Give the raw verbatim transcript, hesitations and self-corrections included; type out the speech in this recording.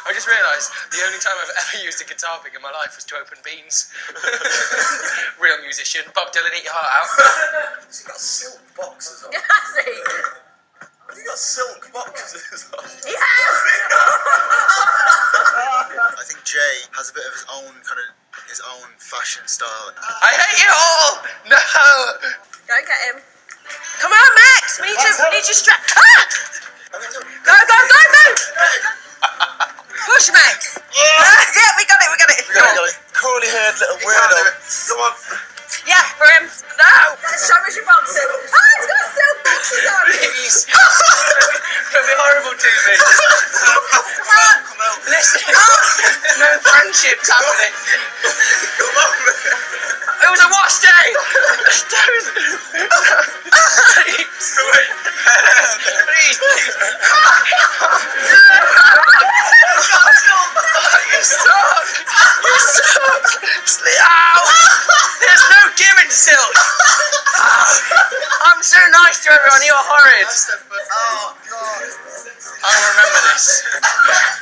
I just realised the only time I've ever used a guitar pick in my life was to open beans. Real musician. Bob Dylan, eat your heart out. Has he got silk boxes on? Has he? Has he got silk boxes on? He has! I think Jay has a bit of his own kind of his own fashion style. I hate you all! No! Go and get him. Come on, Max! We need to, we need to strap. Ah! Go, go, go, move! Push, Max! Yeah, yeah, we got it, we got it. We got it, curly haired little weirdo. Come on. Yeah, for him. No! Show us your boxes. Ah, he's got silk boxes on! Please! Don't be horrible to me. Come on! Listen, no friendship's happening. Come on, man. It was a wash day! Don't! Please! Please, please! You suck! You suck! Ow! There's no giving, Silk! I'm so nice to everyone, you're horrid! Oh, God. I'll remember this.